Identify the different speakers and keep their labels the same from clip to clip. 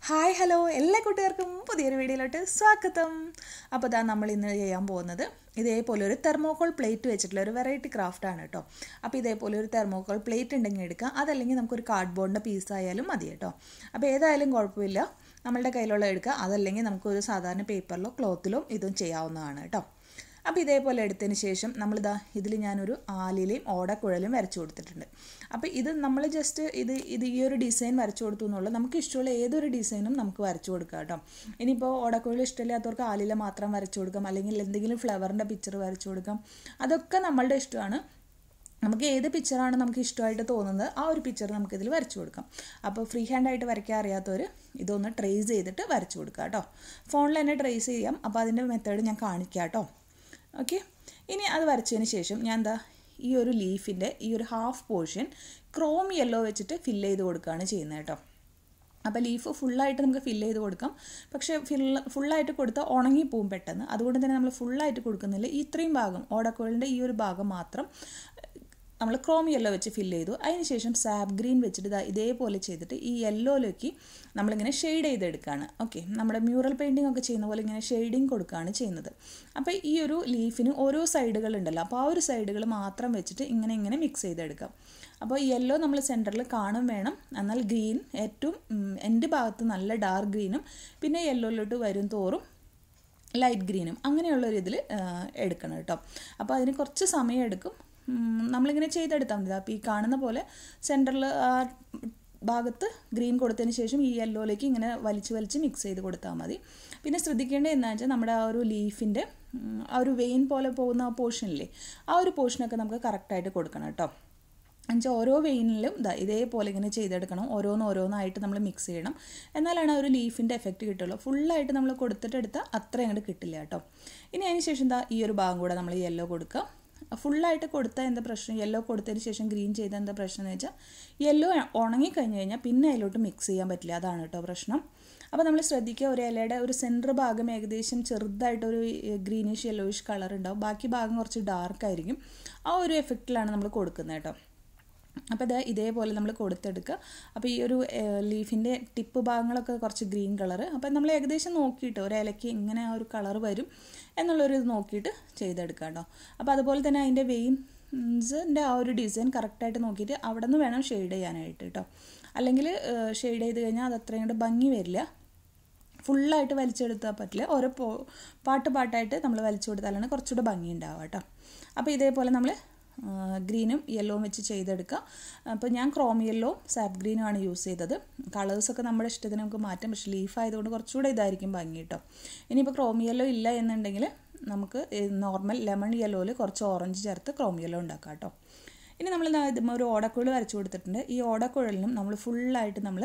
Speaker 1: Hi hello എല്ലാ കൂട്ടുകാർക്കും പുതിയൊരു വീഡിയോയിലോട്ട് സ്വാഗതം. അപ്പോൾ ഇതാ നമ്മൾ ഇന്ന് ചെയ്യാൻ പോകുന്നത് ഇതേപോലെ ഒരു തെർമോകോൾ പ്ലേറ്റ് വെച്ചിട്ടുള്ള ഒരു വെറൈറ്റി ക്രാഫ്റ്റാണ് കേട്ടോ. അപ്പോൾ ഇതേപോലെ ഒരു തെർമോകോൾ പ്ലേറ്റ് ഉണ്ടെങ്കിൽ എടുക്കുക, അതല്ലെങ്കിൽ നമുക്കൊരു കാർഡ്ബോർഡിൻ്റെ പീസായാലും മതി കേട്ടോ. അപ്പോൾ ഏതായാലും കുഴപ്പമില്ല, നമ്മളുടെ കയ്യിലുള്ള എടുക്കുക, അതല്ലെങ്കിൽ നമുക്കൊരു സാധാരണ പേപ്പറിലോ ക്ലോത്തിലോ ഇതും ചെയ്യാവുന്നതാണ് കേട്ടോ. അപ്പോൾ ഇതേപോലെ എടുത്തതിന് ശേഷം നമ്മളിതാ ഇതിൽ ഞാനൊരു ആലിലയും ഓടക്കുഴലും വരച്ചു കൊടുത്തിട്ടുണ്ട്. അപ്പോൾ ഇത് നമ്മൾ ജസ്റ്റ് ഈ ഒരു ഡിസൈൻ വരച്ചു കൊടുത്തു എന്നുള്ളത്, നമുക്ക് ഇഷ്ടമുള്ള ഏതൊരു ഡിസൈനും നമുക്ക് വരച്ചു കൊടുക്കാം കേട്ടോ. ഇനിയിപ്പോൾ ഓടക്കുഴൽ ഇഷ്ടമില്ലാത്തവർക്ക് ആലില മാത്രം വരച്ചു കൊടുക്കാം, അല്ലെങ്കിൽ എന്തെങ്കിലും ഫ്ലവറിൻ്റെ പിക്ചർ വരച്ചു കൊടുക്കാം. അതൊക്കെ നമ്മളുടെ ഇഷ്ടമാണ്. നമുക്ക് ഏത് പിക്ചറാണ് നമുക്ക് ഇഷ്ടമായിട്ട് തോന്നുന്നത് ആ ഒരു പിക്ചർ നമുക്കിതിൽ വരച്ചു കൊടുക്കാം. അപ്പോൾ ഫ്രീ ഹാൻഡായിട്ട് വരയ്ക്കാൻ അറിയാത്തവർ ഇതൊന്ന് ട്രേസ് ചെയ്തിട്ട് വരച്ചു കൊടുക്കുക കേട്ടോ. ഫോണിൽ തന്നെ ട്രേസ് ചെയ്യാം. അപ്പോൾ അതിൻ്റെ മെത്തേഡ് ഞാൻ കാണിക്കാം കേട്ടോ. ഓക്കെ, ഇനി അത് വരച്ചതിന് ശേഷം ഞാൻ എന്താ ഈ ഒരു ലീഫിൻ്റെ ഈ ഒരു ഹാഫ് പോർഷൻ ക്രോം യെല്ലോ വെച്ചിട്ട് ഫില്ല് ചെയ്ത് കൊടുക്കുകയാണ് ചെയ്യുന്നത് കേട്ടോ. അപ്പോൾ ലീഫ് ഫുള്ളായിട്ട് നമുക്ക് ഫില്ല് ചെയ്ത് കൊടുക്കാം, പക്ഷേ ഫുള്ളായിട്ട് കൊടുത്താൽ ഉണങ്ങിപ്പോവും പെട്ടെന്ന്. അതുകൊണ്ട് തന്നെ നമ്മൾ ഫുള്ളായിട്ട് കൊടുക്കുന്നില്ല. ഇത്രയും ഭാഗം ഓടക്കുഴലിൻ്റെ ഈ ഒരു ഭാഗം മാത്രം നമ്മൾ ക്രോം യെല്ലോ വെച്ച് ഫില്ല് ചെയ്തു. അതിനുശേഷം സാപ്പ് ഗ്രീൻ വെച്ചിട്ട് ഇതേപോലെ ചെയ്തിട്ട് ഈ യെല്ലോയിലേക്ക് നമ്മളിങ്ങനെ ഷെയ്ഡ് ചെയ്തെടുക്കുകയാണ്. ഓക്കെ, നമ്മുടെ മ്യൂറൽ പെയിൻറ്റിംഗ് ഒക്കെ ചെയ്യുന്ന പോലെ ഇങ്ങനെ ഷെയ്ഡിങ് കൊടുക്കുകയാണ് ചെയ്യുന്നത്. അപ്പോൾ ഈ ഒരു ലീഫിന് ഓരോ സൈഡുകളുണ്ടല്ലോ, അപ്പോൾ ആ ഒരു സൈഡുകൾ മാത്രം വെച്ചിട്ട് ഇങ്ങനെ മിക്സ് ചെയ്തെടുക്കാം. അപ്പോൾ യെല്ലോ നമ്മൾ സെൻറ്ററിൽ കാണും വേണം, എന്നാൽ ഗ്രീൻ ഏറ്റവും എൻ്റെ ഭാഗത്ത് നല്ല ഡാർക്ക് ഗ്രീനും പിന്നെ യെല്ലോയിലോട്ട് വരും തോറും ലൈറ്റ് ഗ്രീനും അങ്ങനെയുള്ളൊരിതിൽ എടുക്കണം കേട്ടോ. അപ്പോൾ അതിന് കുറച്ച് സമയം എടുക്കും. നമ്മളിങ്ങനെ ചെയ്തെടുത്താൽ മതി. അപ്പോൾ ഈ കാണുന്ന പോലെ സെൻറ്ററിൽ ആ ഭാഗത്ത് ഗ്രീൻ കൊടുത്തതിന് ശേഷം ഈ യെല്ലോയിലേക്ക് ഇങ്ങനെ വലിച്ച് മിക്സ് ചെയ്ത് കൊടുത്താൽ മതി. പിന്നെ ശ്രദ്ധിക്കേണ്ടത് എന്താണെന്ന് വെച്ചാൽ നമ്മുടെ ആ ഒരു ലീഫിൻ്റെ ആ ഒരു വെയിൻ പോലെ പോകുന്ന ആ പോർഷനില്ലേ, ആ ഒരു പോർഷനൊക്കെ നമുക്ക് കറക്റ്റായിട്ട് കൊടുക്കണം കേട്ടോ. എന്നുവെച്ചാൽ ഓരോ വെയിനിലും ഇതേപോലെ ഇങ്ങനെ ചെയ്തെടുക്കണം. ഓരോന്നായിട്ട് നമ്മൾ മിക്സ് ചെയ്യണം, എന്നാലാണ് ആ ഒരു ലീഫിൻ്റെ എഫക്റ്റ് കിട്ടുള്ളൂ. ഫുള്ളായിട്ട് നമ്മൾ കൊടുത്തിട്ടെടുത്താൽ അത്ര അങ്ങോട്ട് കിട്ടില്ല കേട്ടോ. ഇനി അതിന് ശേഷം ഈ ഒരു ഭാഗം കൂടെ നമ്മൾ യെല്ലോ കൊടുക്കുക. ഫുള്ളായിട്ട് കൊടുത്താൽ എന്താ പ്രശ്നം, യെല്ലോ കൊടുത്തതിന് ശേഷം ഗ്രീൻ ചെയ്താൽ എന്താ പ്രശ്നം എന്ന് വെച്ചാൽ യെല്ലോ ഉണങ്ങിക്കഴിഞ്ഞ് കഴിഞ്ഞാൽ പിന്നെ അതിലോട്ട് മിക്സ് ചെയ്യാൻ പറ്റില്ല. അതാണ് കേട്ടോ പ്രശ്നം. അപ്പോൾ നമ്മൾ ശ്രദ്ധിക്കുക, ഒരു ഇലയുടെ ഒരു സെൻറ്റർ ഭാഗം ഏകദേശം ചെറുതായിട്ടൊരു ഗ്രീനിഷ് യെല്ലോയിഷ് കളർ ഉണ്ടാവും, ബാക്കി ഭാഗം കുറച്ച് ഡാർക്കായിരിക്കും. ആ ഒരു എഫക്റ്റിലാണ് നമ്മൾ കൊടുക്കുന്നത് കേട്ടോ. അപ്പോൾ ഇതേപോലെ നമ്മൾ കൊടുത്തെടുക്കുക. അപ്പോൾ ഈ ഒരു ലീഫിൻ്റെ ടിപ്പ് ഭാഗങ്ങളൊക്കെ കുറച്ച് ഗ്രീൻ കളറ്, അപ്പോൾ നമ്മൾ ഏകദേശം നോക്കിയിട്ട് ഒരു ഇലയ്ക്ക് ഇങ്ങനെ ആ ഒരു കളർ വരും എന്നുള്ളൊരു ഇത് നോക്കിയിട്ട് ചെയ്തെടുക്കുക കേട്ടോ. അപ്പോൾ അതുപോലെ തന്നെ അതിൻ്റെ വെയിൻസിൻ്റെ ആ ഒരു ഡിസൈൻ കറക്റ്റായിട്ട് നോക്കിയിട്ട് അവിടെ നിന്ന് വേണം ഷെയ്ഡ് ചെയ്യാനായിട്ട് കേട്ടോ. അല്ലെങ്കിൽ ഷെയ്ഡ് ചെയ്ത് കഴിഞ്ഞാൽ അത് അത്രയും കൂടെ ഭംഗി വരില്ല. ഫുള്ളായിട്ട് വലിച്ചെടുത്താൽ പറ്റില്ല, ഓരോ പാട്ടായിട്ട് നമ്മൾ വലിച്ചു കൊടുത്താലാണ് കുറച്ചുകൂടെ ഭംഗി ഉണ്ടാവുക കേട്ടോ. അപ്പോൾ ഇതേപോലെ നമ്മൾ ഗ്രീനും യെല്ലോവും വെച്ച് ചെയ്തെടുക്കുക. അപ്പോൾ ഞാൻ ക്രോം യെല്ലോ സാപ്പ് ഗ്രീനുമാണ് യൂസ് ചെയ്തത്. കളേഴ്സൊക്കെ നമ്മുടെ ഇഷ്ടത്തിന് നമുക്ക് മാറ്റാം, പക്ഷേ ലീഫ് ആയതുകൊണ്ട് കുറച്ചുകൂടെ ഇതായിരിക്കും ഭംഗി കേട്ടോ. ഇനിയിപ്പോൾ ക്രോം യെല്ലോ ഇല്ല എന്നുണ്ടെങ്കിൽ നമുക്ക് നോർമൽ ലെമൺ യെല്ലോയിൽ കുറച്ച് ഓറഞ്ച് ചേർത്ത് ക്രോം യെല്ലോ ഉണ്ടാക്കാം കേട്ടോ. ഇനി നമ്മൾ ഒരു ഓടക്കുഴൽ വരച്ചു കൊടുത്തിട്ടുണ്ട്. ഈ ഓടക്കുഴലിനും നമ്മൾ ഫുള്ളായിട്ട് നമ്മൾ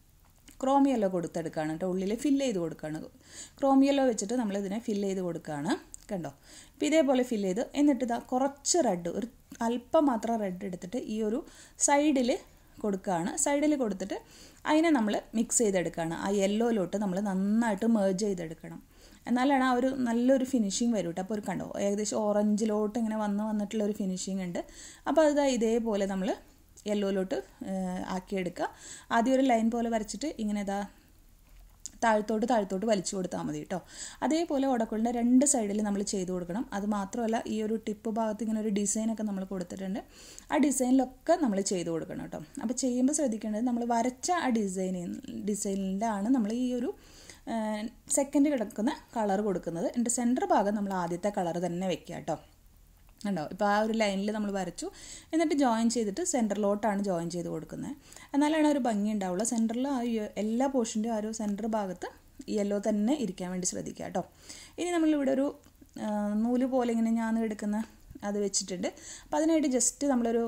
Speaker 1: ക്രോം യെല്ലോ കൊടുത്തെടുക്കുകയാണ് കേട്ടോ. ഉള്ളിൽ ഫില്ല് ചെയ്ത് കൊടുക്കുകയാണ്. ക്രോം യെല്ലോ വെച്ചിട്ട് നമ്മളിതിനെ ഫില്ല് ചെയ്ത് കൊടുക്കുകയാണ് കണ്ടോ. അപ്പോൾ ഇതേപോലെ ഫില്ല് ചെയ്ത് എന്നിട്ട് കുറച്ച് റെഡ്, ഒരു അല്പം മാത്രം റെഡ് എടുത്തിട്ട് ഈ ഒരു സൈഡിൽ കൊടുക്കുകയാണ്. സൈഡിൽ കൊടുത്തിട്ട് അതിനെ നമ്മൾ മിക്സ് ചെയ്തെടുക്കുകയാണ്. ആ യെല്ലോയിലോട്ട് നമ്മൾ നന്നായിട്ട് മേർജ് ചെയ്തെടുക്കണം, എന്നാലാണ് ആ ഒരു നല്ലൊരു ഫിനിഷിങ് വരും കേട്ടോ. അപ്പോൾ ഒരു കണ്ടോ ഏകദേശം ഓറഞ്ചിലോട്ട് ഇങ്ങനെ വന്നിട്ടുള്ളൊരു ഫിനിഷിങ് ഉണ്ട്. അപ്പോൾ അത് ഇതേപോലെ നമ്മൾ യെല്ലോയിലോട്ട് ആക്കിയെടുക്കുക. ആദ്യം ഒരു ലൈൻ പോലെ വരച്ചിട്ട് ഇങ്ങനെ താഴത്തോട്ട് വലിച്ചു കൊടുത്താൽ മതി കേട്ടോ. അതേപോലെ ഓടക്കുഴലിൻ്റെ രണ്ട് സൈഡിൽ നമ്മൾ ചെയ്ത് കൊടുക്കണം. അത് മാത്രമല്ല ഈ ഒരു ടിപ്പ് ഭാഗത്ത് ഇങ്ങനെ ഒരു ഡിസൈനൊക്കെ നമ്മൾ കൊടുത്തിട്ടുണ്ട്. ആ ഡിസൈനിലൊക്കെ നമ്മൾ ചെയ്ത് കൊടുക്കണം കേട്ടോ. അപ്പോൾ ചെയ്യുമ്പോൾ ശ്രദ്ധിക്കേണ്ടത് നമ്മൾ വരച്ച ആ ഡിസൈനിൻ്റെ ആണ് നമ്മൾ ഈ ഒരു സെക്കൻഡ് കിടക്കുന്ന കളർ കൊടുക്കുന്നത്. എൻ്റെ സെൻറ്റർ ഭാഗം നമ്മൾ ആദ്യത്തെ കളർ തന്നെ വെക്കുക കേട്ടോ. ഉണ്ടോ, ഇപ്പോൾ ആ ഒരു ലൈനിൽ നമ്മൾ വരച്ചു, എന്നിട്ട് ജോയിൻ ചെയ്തിട്ട് സെൻറ്ററിലോട്ടാണ് ജോയിൻ ചെയ്ത് കൊടുക്കുന്നത്. എന്നാലാണ് ഒരു ഭംഗി ഉണ്ടാവുള്ളൂ. സെൻറ്ററിൽ ആ എല്ലാ പോർഷൻ്റെയും ആ ഒരു സെൻറ്റർ ഭാഗത്ത് യെല്ലോ തന്നെ ഇരിക്കാൻ വേണ്ടി ശ്രദ്ധിക്കുക കേട്ടോ. ഇനി നമ്മളിവിടെ ഒരു നൂല് പോലെ ഇങ്ങനെ ഞാൻ എടുക്കുന്ന അത് വെച്ചിട്ടുണ്ട്. അപ്പോൾ അതിനായിട്ട് ജസ്റ്റ് നമ്മളൊരു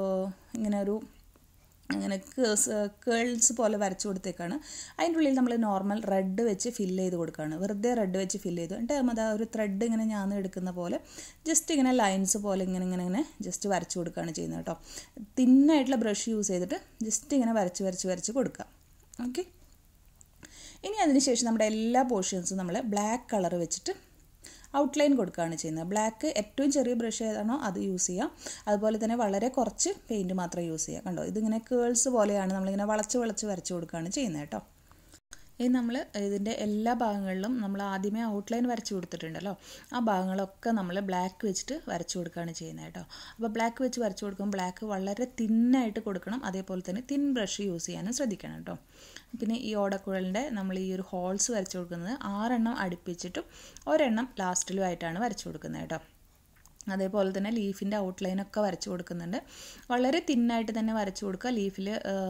Speaker 1: അങ്ങനെ കേൾസ് പോലെ വരച്ചു കൊടുത്തേക്കാണ്. അതിൻ്റെ ഉള്ളിൽ നമ്മൾ നോർമൽ റെഡ് വെച്ച് ഫില്ല് ചെയ്ത് കൊടുക്കുകയാണ്. വെറുതെ റെഡ് വെച്ച് ഫില്ല് ചെയ്തു എന്നിട്ട് അത് ഒരു ത്രെഡ് ഇങ്ങനെ ഞാൻ എടുക്കുന്ന പോലെ ജസ്റ്റ് ഇങ്ങനെ ലൈൻസ് പോലെ ഇങ്ങനെ ജസ്റ്റ് വരച്ചു കൊടുക്കുകയാണ് ചെയ്യുന്നത് കേട്ടോ. തിന്നായിട്ടുള്ള ബ്രഷ് യൂസ് ചെയ്തിട്ട് ജസ്റ്റ് ഇങ്ങനെ വരച്ച് കൊടുക്കുക. ഓക്കെ, ഇനി അതിന് ശേഷം നമ്മുടെ എല്ലാ പോർഷൻസും നമ്മൾ ബ്ലാക്ക് കളർ വെച്ചിട്ട് ഔട്ട്ലൈൻ കൊടുക്കുകയാണ് ചെയ്യുന്നത്. ബ്ലാക്ക് ഏറ്റവും ചെറിയ ബ്രഷ് ഏതാണോ അത് യൂസ് ചെയ്യാം. അതുപോലെ തന്നെ വളരെ കുറച്ച് പെയിൻറ്റ് മാത്രം യൂസ് ചെയ്യുക. കണ്ടോ, ഇതിങ്ങനെ കേൾസ് പോലെയാണ് നമ്മളിങ്ങനെ വളച്ച് വരച്ച് കൊടുക്കുകയാണ് ചെയ്യുന്നത് കേട്ടോ. ഇനി നമ്മൾ ഇതിൻ്റെ എല്ലാ ഭാഗങ്ങളിലും നമ്മൾ ആദ്യമേ ഔട്ട്ലൈൻ വരച്ചു കൊടുത്തിട്ടുണ്ടല്ലോ, ആ ഭാഗങ്ങളൊക്കെ നമ്മൾ ബ്ലാക്ക് വെച്ചിട്ട് വരച്ചു കൊടുക്കുകയാണ് ചെയ്യുന്നത് കേട്ടോ. അപ്പോൾ ബ്ലാക്ക് വെച്ച് വരച്ചു കൊടുക്കുമ്പോൾ ബ്ലാക്ക് വളരെ തിന്നായിട്ട് കൊടുക്കണം, അതേപോലെ തന്നെ തിൻ ബ്രഷ് യൂസ് ചെയ്യാനും ശ്രദ്ധിക്കണം കേട്ടോ. പിന്നെ ഈ ഓടക്കുഴലിൻ്റെ നമ്മൾ ഈ ഒരു ഹോൾസ് വരച്ചു കൊടുക്കുന്നത് 6 അടുപ്പിച്ചിട്ടും ഒരെണ്ണം ലാസ്റ്റിലുമായിട്ടാണ് വരച്ചു കൊടുക്കുന്നത് കേട്ടോ. അതേപോലെ തന്നെ ലീഫിൻ്റെ ഔട്ട്ലൈനൊക്കെ വരച്ചു കൊടുക്കുന്നുണ്ട്. വളരെ തിന്നായിട്ട് തന്നെ വരച്ചു കൊടുക്കുക. ലീഫിൽ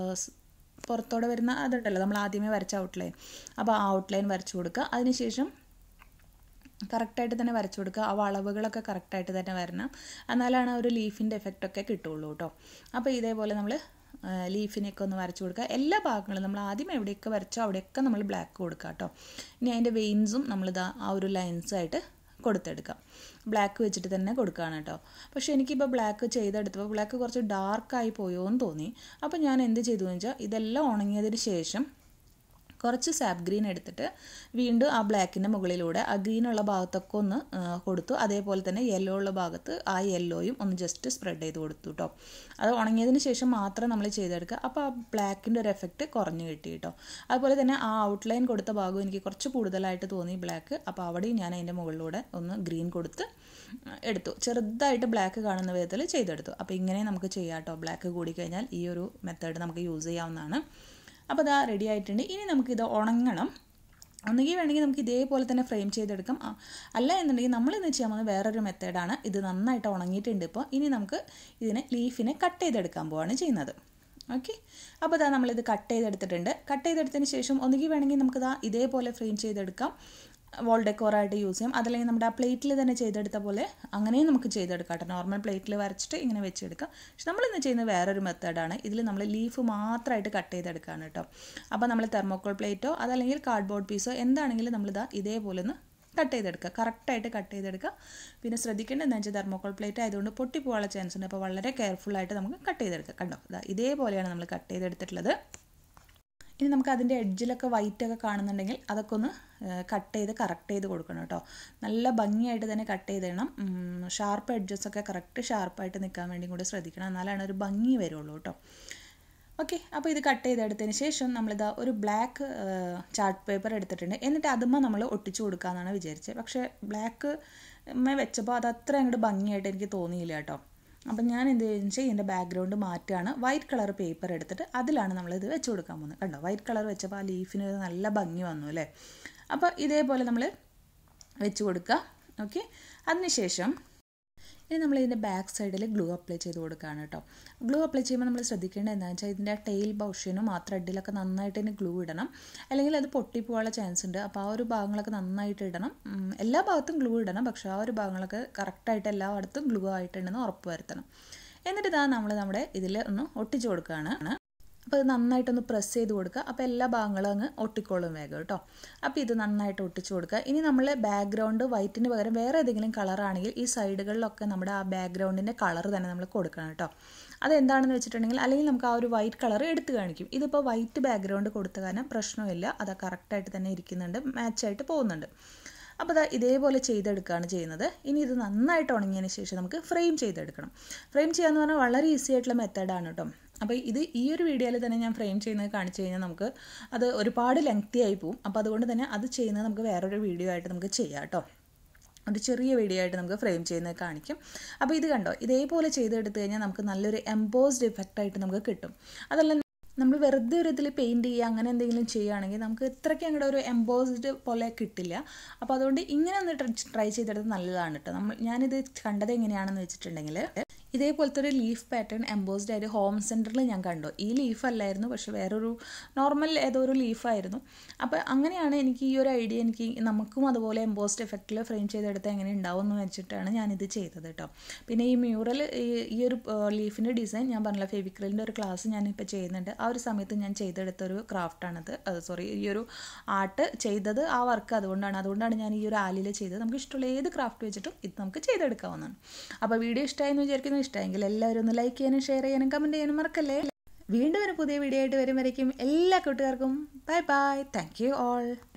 Speaker 1: പുറത്തോടെ വരുന്ന അതുണ്ടല്ലോ നമ്മൾ ആദ്യമേ വരച്ച ഔട്ട്ലൈൻ, അപ്പോൾ ആ ഔട്ട്ലൈൻ വരച്ചു കൊടുക്കുക. അതിനുശേഷം കറക്റ്റായിട്ട് തന്നെ വരച്ചു കൊടുക്കുക. ആ വളവുകളൊക്കെ കറക്റ്റായിട്ട് തന്നെ വരണം, എന്നാലാണ് ഒരു ലീഫിൻ്റെ എഫക്റ്റൊക്കെ കിട്ടുള്ളൂ കേട്ടോ. അപ്പോൾ ഇതേപോലെ നമ്മൾ ലീഫിനെയൊക്കെ ഒന്ന് വരച്ചു കൊടുക്കുക. എല്ലാ ഭാഗങ്ങളും നമ്മൾ ആദ്യം എവിടെയൊക്കെ വരച്ചോ അവിടെയൊക്കെ നമ്മൾ ബ്ലാക്ക് കൊടുക്കുക കേട്ടോ. ഇനി അതിൻ്റെ വെയിൻസും നമ്മളിതാ ആ ഒരു ലൈൻസായിട്ട് കൊടുത്തെടുക്കാം. ബ്ലാക്ക് വെച്ചിട്ട് തന്നെ കൊടുക്കുകയാണ് കേട്ടോ. പക്ഷേ എനിക്കിപ്പോൾ ബ്ലാക്ക് ചെയ്തെടുത്തപ്പോൾ ബ്ലാക്ക് കുറച്ച് ഡാർക്കായി പോയോ എന്ന് തോന്നി. അപ്പോൾ ഞാൻ എന്ത് ചെയ്തു എന്ന് വെച്ചാൽ ഇതെല്ലാം ഉണങ്ങിയതിന് ശേഷം കുറച്ച് സാപ്പ് ഗ്രീൻ എടുത്തിട്ട് വീണ്ടും ആ ബ്ലാക്കിൻ്റെ മുകളിലൂടെ ആ ഗ്രീനുള്ള ഭാഗത്തൊക്കെ ഒന്ന് കൊടുത്തു. അതേപോലെ തന്നെ യെല്ലോ ഉള്ള ഭാഗത്ത് ആ യെല്ലോയും ഒന്ന് ജസ്റ്റ് സ്പ്രെഡ് ചെയ്ത് കൊടുത്തു കേട്ടോ. അത് ഉണങ്ങിയതിന് ശേഷം മാത്രം നമ്മൾ ചെയ്തെടുക്കുക. അപ്പോൾ ആ ബ്ലാക്കിൻ്റെ ഒരു എഫക്റ്റ് കുറഞ്ഞു കിട്ടി കേട്ടോ. അതുപോലെ തന്നെ ആ ഔട്ട്ലൈൻ കൊടുത്ത ഭാഗം എനിക്ക് കുറച്ച് കൂടുതലായിട്ട് തോന്നി ബ്ലാക്ക്. അപ്പോൾ അവിടെയും ഞാൻ അതിൻ്റെ മുകളിലൂടെ ഒന്ന് ഗ്രീൻ കൊടുത്ത് എടുത്തു. ചെറുതായിട്ട് ബ്ലാക്ക് കാണുന്ന വിധത്തിൽ ചെയ്തെടുത്തു. അപ്പോൾ ഇങ്ങനെ നമുക്ക് ചെയ്യാം കേട്ടോ. ബ്ലാക്ക് കൂടിക്കഴിഞ്ഞാൽ ഈ ഒരു മെത്തേഡ് നമുക്ക് യൂസ് ചെയ്യാവുന്നതാണ്. അപ്പോൾ ഇതാ റെഡി ആയിട്ടുണ്ട്. ഇനി നമുക്കിത് ഉണങ്ങണം. ഒന്നുകിൽ വേണമെങ്കിൽ നമുക്ക് ഇതേപോലെ തന്നെ ഫ്രെയിം ചെയ്തെടുക്കാം, അല്ല എന്നുണ്ടെങ്കിൽ നമ്മളിന്ന് ചെയ്യാൻ പോകുന്നത് വേറൊരു മെത്തേഡാണ്. ഇത് നന്നായിട്ട് ഉണങ്ങിയിട്ടുണ്ട്. ഇപ്പോൾ ഇനി നമുക്ക് ലീഫിനെ കട്ട് ചെയ്തെടുക്കാൻ പോവാണ് ചെയ്യുന്നത്. ഓക്കെ, അപ്പോൾ ഇതാ നമ്മളിത് കട്ട് ചെയ്തെടുത്തിട്ടുണ്ട്. കട്ട് ചെയ്തെടുത്തതിന് ശേഷം ഒന്നുകിൽ വേണമെങ്കിൽ നമുക്കിതാ ഇതേപോലെ ഫ്രെയിം ചെയ്തെടുക്കാം, വോൾ ഡെക്കോറായിട്ട് യൂസ് ചെയ്യാം. അതല്ലെങ്കിൽ നമ്മുടെ ആ പ്ലേറ്റിൽ തന്നെ ചെയ്തെടുത്ത പോലെ അങ്ങനെയും നമുക്ക് ചെയ്തെടുക്കാം കേട്ടോ. നോർമൽ പ്ലേറ്റിൽ വരച്ചിട്ട് ഇങ്ങനെ വെച്ചെടുക്കാം. പക്ഷെ നമ്മളിന്ന് ചെയ്യുന്നത് വേറൊരു മെത്തേഡാണ്. ഇതിൽ നമ്മൾ ലീഫ് മാത്രമായിട്ട് കട്ട് ചെയ്തെടുക്കുകയാണ് കേട്ടോ. അപ്പോൾ നമ്മൾ തെർമോക്കോൾ പ്ലേറ്റോ അതല്ലെങ്കിൽ കാർഡ്ബോർഡ് പീസോ എന്താണെങ്കിലും നമ്മളിതാ ഇതേപോലെ ഒന്ന് കട്ട് ചെയ്തെടുക്കുക, കറക്റ്റായിട്ട് കട്ട് ചെയ്തെടുക്കുക. പിന്നെ ശ്രദ്ധിക്കേണ്ടത് എന്താ വെച്ചാൽ തെർമോക്കോൾ പ്ലേറ്റ് ആയതുകൊണ്ട് പൊട്ടിപ്പോകാനുള്ള ചാൻസ് ഉണ്ട്. അപ്പോൾ വളരെ കെയർഫുള്ളായിട്ട് നമുക്ക് കട്ട് ചെയ്തെടുക്കാം. കണ്ടോ, ഇതാ ഇതേപോലെയാണ് നമ്മൾ കട്ട് ചെയ്തെടുത്തിട്ടുള്ളത്. ഇനി നമുക്ക് അതിൻ്റെ എഡ്ജിലൊക്കെ വൈറ്റൊക്കെ കാണുന്നുണ്ടെങ്കിൽ അതൊക്കെ ഒന്ന് കട്ട് ചെയ്ത് കറക്റ്റ് ചെയ്ത് കൊടുക്കണം കേട്ടോ. നല്ല ഭംഗിയായിട്ട് തന്നെ കട്ട് ചെയ്തിടണം. ഷാർപ്പ് എഡ്ജസൊക്കെ കറക്റ്റ് ഷാർപ്പായിട്ട് നിൽക്കാൻ വേണ്ടി കൂടി ശ്രദ്ധിക്കണം, എന്നാലാണ് ഒരു ഭംഗി വരുള്ളൂ കേട്ടോ. ഓക്കെ, അപ്പോൾ ഇത് കട്ട് ചെയ്തെടുത്തതിന് ശേഷം നമ്മളിതാ ഒരു ബ്ലാക്ക് ചാർട്ട് പേപ്പർ എടുത്തിട്ടുണ്ട്. എന്നിട്ട് അതുമ്മ നമ്മൾ ഒട്ടിച്ചു കൊടുക്കാമെന്നാണ് വിചാരിച്ചത്. പക്ഷേ ബ്ലാക്ക് വെച്ചപ്പോൾ അത് അത്ര അങ്ങോട്ട് ഭംഗിയായിട്ട് എനിക്ക് തോന്നിയില്ല കേട്ടോ. അപ്പം ഞാൻ എന്ത് ചെയ്യുന്നത് വെച്ചാൽ ഇതിൻ്റെ ബാക്ക്ഗ്രൗണ്ട് മാറ്റുകയാണ്. വൈറ്റ് കളർ പേപ്പർ എടുത്തിട്ട് അതിലാണ് നമ്മളിത് വെച്ച് കൊടുക്കാൻ പോകുന്നത്. കണ്ടോ, വൈറ്റ് കളർ വെച്ചപ്പോൾ ആ ലീഫിന് നല്ല ഭംഗി വന്നു അല്ലേ. അപ്പോൾ ഇതേപോലെ നമ്മൾ വെച്ച് കൊടുക്കുക. ഓക്കെ, അതിനുശേഷം ഇനി നമ്മളിതിൻ്റെ ബാക്ക് സൈഡിൽ ഗ്ലൂ അപ്ലൈ ചെയ്ത് കൊടുക്കുകയാണ് കേട്ടോ. ഗ്ലൂ അപ്ലൈ ചെയ്യുമ്പോൾ നമ്മൾ ശ്രദ്ധിക്കേണ്ടത് എന്താണെന്ന് വെച്ചാൽ ഇതിൻ്റെ ടെയിൽ പോർഷനും ആ ത്രെഡിലൊക്കെ നന്നായിട്ട് തന്നെ ഗ്ലൂ ഇടണം, അല്ലെങ്കിൽ അത് പൊട്ടിപ്പോകാനുള്ള ചാൻസ് ഉണ്ട്. അപ്പോൾ ആ ഒരു ഭാഗങ്ങളൊക്കെ നന്നായിട്ട് ഇടണം. എല്ലാ ഭാഗത്തും ഗ്ലൂ ഇടണം, പക്ഷേ ആ ഒരു ഭാഗങ്ങളൊക്കെ കറക്റ്റായിട്ട് എല്ലായിടത്തും ഗ്ലൂ ആയിട്ടുണ്ടെന്ന് ഉറപ്പ് വരുത്തണം. എന്നിട്ട് ഇതാ നമ്മൾ നമ്മുടെ ഇതിൽ ഒന്ന് ഒട്ടിച്ചു കൊടുക്കുകയാണ്. അപ്പോൾ ഇത് നന്നായിട്ടൊന്ന് പ്രസ് ചെയ്ത് കൊടുക്കുക. അപ്പോൾ എല്ലാ ഭാഗങ്ങളും അങ്ങ് ഒട്ടിക്കോളും വേഗം കേട്ടോ. അപ്പോൾ ഇത് നന്നായിട്ട് ഒട്ടിച്ചു കൊടുക്കുക. ഇനി നമ്മൾ ബാക്ക്ഗ്രൗണ്ട് വൈറ്റിന് പകരം വേറെ ഏതെങ്കിലും കളറാണെങ്കിൽ ഈ സൈഡുകളിലൊക്കെ നമ്മുടെ ആ ബാക്ക്ഗ്രൗണ്ടിൻ്റെ കളർ തന്നെ നമ്മൾ കൊടുക്കണം കേട്ടോ. അതെന്താണെന്ന് വെച്ചിട്ടുണ്ടെങ്കിൽ അല്ലെങ്കിൽ നമുക്ക് ആ ഒരു വൈറ്റ് കളർ എടുത്ത് കാണിക്കും. ഇതിപ്പോൾ വൈറ്റ് ബാക്ക്ഗ്രൗണ്ട് കൊടുത്ത കാരണം പ്രശ്നമില്ല, അത് കറക്റ്റായിട്ട് തന്നെ ഇരിക്കുന്നുണ്ട്, മാച്ചായിട്ട് പോകുന്നുണ്ട്. അപ്പോൾ അത് ഇതേപോലെ ചെയ്തെടുക്കുകയാണ് ചെയ്യുന്നത്. ഇനി ഇത് നന്നായിട്ട് ഉണങ്ങിയതിന് ശേഷം നമുക്ക് ഫ്രെയിം ചെയ്തെടുക്കണം. ഫ്രെയിം ചെയ്യാന്ന് പറഞ്ഞാൽ വളരെ ഈസി ആയിട്ടുള്ള മെത്തേഡാണ് കേട്ടോ. അപ്പോൾ ഇത് ഈ ഒരു വീഡിയോയിൽ തന്നെ ഞാൻ ഫ്രെയിം ചെയ്യുന്നത് കാണിച്ചു കഴിഞ്ഞാൽ നമുക്ക് അത് ഒരുപാട് ലെങ്തി ആയി പോവും. അപ്പോൾ അതുകൊണ്ട് തന്നെ അത് ചെയ്യുന്നത് നമുക്ക് വേറൊരു വീഡിയോ ആയിട്ട് നമുക്ക് ചെയ്യാം കേട്ടോ. ഒരു ചെറിയ വീഡിയോ ആയിട്ട് നമുക്ക് ഫ്രെയിം ചെയ്യുന്നത് കാണിക്കും. അപ്പോൾ ഇത് കണ്ടോ, ഇതേപോലെ ചെയ്തെടുത്ത് കഴിഞ്ഞാൽ നമുക്ക് നല്ലൊരു എംബോസ്ഡ് ഇഫക്റ്റായിട്ട് നമുക്ക് കിട്ടും. അതല്ല നമ്മൾ വെറുതെ ഒരു ഇതിൽ പെയിൻറ്റ് ചെയ്യുക അങ്ങനെ എന്തെങ്കിലും ചെയ്യുകയാണെങ്കിൽ നമുക്ക് ഇത്രയ്ക്ക് അങ്ങോട്ട് ഒരു എംബോസ്ഡ് പോലെ കിട്ടില്ല. അപ്പോൾ അതുകൊണ്ട് ഇങ്ങനെ ഒന്ന് ട്രൈ ചെയ്തെടുത്ത് നല്ലതാണ് കേട്ടോ. ഞാനിത് കണ്ടത് എങ്ങനെയാണെന്ന് വെച്ചിട്ടുണ്ടെങ്കിൽ ഇതേപോലത്തെ ഒരു ലീഫ് പാറ്റേൺ എംബോസ്ഡ് ആയിട്ട് ഹോം സെൻറ്ററിൽ ഞാൻ കണ്ടു. ഈ ലീഫ് അല്ലായിരുന്നു, പക്ഷെ വേറൊരു നോർമൽ ഏതോ ഒരു ലീഫായിരുന്നു. അപ്പോൾ അങ്ങനെയാണ് എനിക്ക് ഈ ഒരു ഐഡിയ നമുക്കും അതുപോലെ എംബോസ്ഡ് എഫക്റ്റിൽ ഫ്രെയിം ചെയ്തെടുത്ത് എങ്ങനെ ഉണ്ടാവും എന്ന് വെച്ചിട്ടാണ് ഞാനിത് ചെയ്തത് കേട്ടോ. പിന്നെ ഈ മ്യൂറൽ ഈ ഒരു ലീഫിൻ്റെ ഡിസൈൻ ഞാൻ പറഞ്ഞില്ല, ഫെവിക്രിലിൻ്റെ ഒരു ക്ലാസ് ഞാനിപ്പോൾ ചെയ്യുന്നുണ്ട്. ആ ഒരു സമയത്ത് ഞാൻ ചെയ്തെടുത്തൊരു ക്രാഫ്റ്റാണത്. ഈ ഒരു ആർട്ട് ചെയ്തത് ആ വർക്ക് അതുകൊണ്ടാണ് ഞാൻ ഈ ഒരു ആലിൽ ചെയ്തത്. നമുക്ക് ഇഷ്ടമുള്ള ഏത് ക്രാഫ്റ്റ് വെച്ചിട്ടും ഇത് നമുക്ക് ചെയ്തെടുക്കാവുന്നതാണ്. അപ്പോൾ വീഡിയോ ഇഷ്ടമായെന്ന് വിചാരിക്കുന്നു. ഇഷ്ടമെങ്കിൽ എല്ലാവരും ഒന്ന് ലൈക്ക് ചെയ്യാനും ഷെയർ ചെയ്യാനും കമൻറ്റ് ചെയ്യാനും മറക്കല്ലേ. വീണ്ടും ഒരു പുതിയ വീഡിയോ ആയിട്ട് വരുമ്പോഴേക്കും എല്ലാ കൂട്ടുകാർക്കും bye bye. Thank you all.